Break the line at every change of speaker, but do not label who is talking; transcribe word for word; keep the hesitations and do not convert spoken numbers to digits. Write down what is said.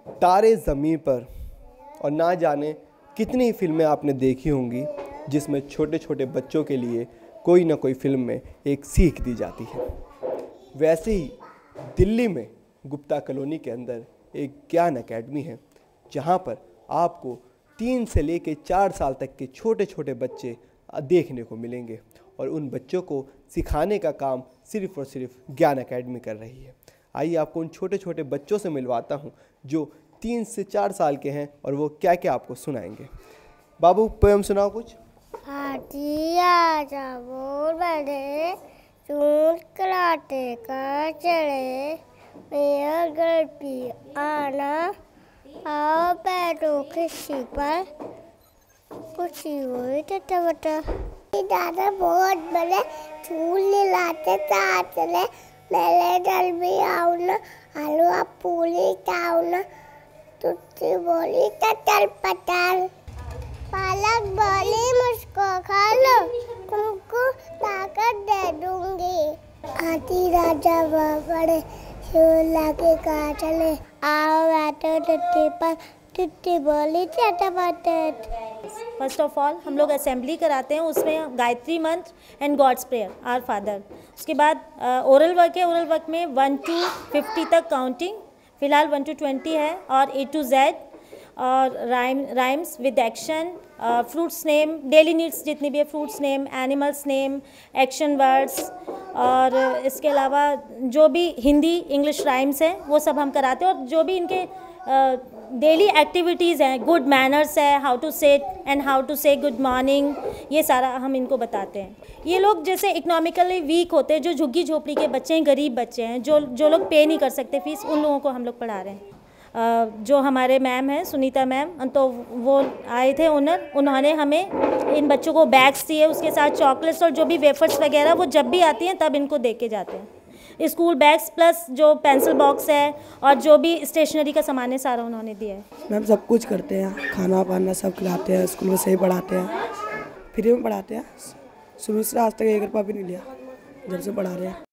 तारे ज़मीं पर और ना जाने कितनी फिल्में आपने देखी होंगी जिसमें छोटे छोटे बच्चों के लिए कोई ना कोई फिल्म में एक सीख दी जाती है। वैसे ही दिल्ली में गुप्ता कॉलोनी के अंदर एक ज्ञान एकेडमी है जहाँ पर आपको तीन से लेकर चार साल तक के छोटे छोटे बच्चे देखने को मिलेंगे और उन बच्चों को सिखाने का काम सिर्फ़ और सिर्फ ज्ञान एकेडमी कर रही है। आइए आपको उन छोटे छोटे बच्चों से मिलवाता हूँ जो तीन से चार साल के हैं और वो क्या क्या आपको सुनाएंगे। बाबू पोएम सुनाओ कुछ।
हाथी आजा बोल बड़े चूंट कराटे का चढ़े मेरा घर भी आना आओ बैठो किसी पर कुछ हुई टटा बटा। दादा बहुत बड़े झूले लाते चले मेरे डल भी आओ ना आलू आप पूरी खाओ ना तुझे बोली चल पटाल पालक बोली मुझको खा लो तुमको ताकत दे दूंगी। हाथी राजा बड़े शोला के कहा चले आओ बैठो टट्टी पर टट्टी बोली चटापट।
फर्स्ट ऑफ ऑल हम लोग असेंबली कराते हैं, उसमें Gayatri Mantra and god's prayer our father. उसके बाद ओरल वर्क है, ओरल वर्क में वन टू फिफ्टी तक काउंटिंग, फिलहाल वन टू ट्वेंटी है, और ए टू जेड और rhyme rhymes with action, fruits name, daily needs जितनी भी है, fruits name, animals name, action words, और इसके अलावा जो भी हिंदी इंग्लिश राइम्स हैं वो सब हम कराते हैं। और जो भी इनके डेली एक्टिविटीज़ हैं, गुड मैनर्स है, how to say and how to say good morning, ये सारा हम इनको बताते हैं। ये लोग जैसे इकोनॉमिकली वीक होते हैं, जो झुग्गी झोपड़ी के बच्चे हैं, गरीब बच्चे हैं, जो जो लोग पे नहीं कर सकते फीस, उन लोगों को हम लोग पढ़ा रहे हैं। Uh, जो हमारे मैम हैं सुनीता मैम, तो वो आए थे ओनर, उन्होंने हमें इन बच्चों को बैग्स दिए, उसके साथ चॉकलेट्स और जो भी वेफर्स वगैरह वो जब भी आती हैं तब इनको दे के जाते हैं। स्कूल बैग्स प्लस जो पेंसिल बॉक्स है और जो भी स्टेशनरी का सामान है सारा उन्होंने दिया है।
मैम सब कुछ करते हैं, खाना पाना सब खिलाते हैं, स्कूल में सही पढ़ाते हैं, फ्री में पढ़ाते हैं। शुरू से आज तक एक रुपया भी नहीं लिया जब से पढ़ा रहे हैं।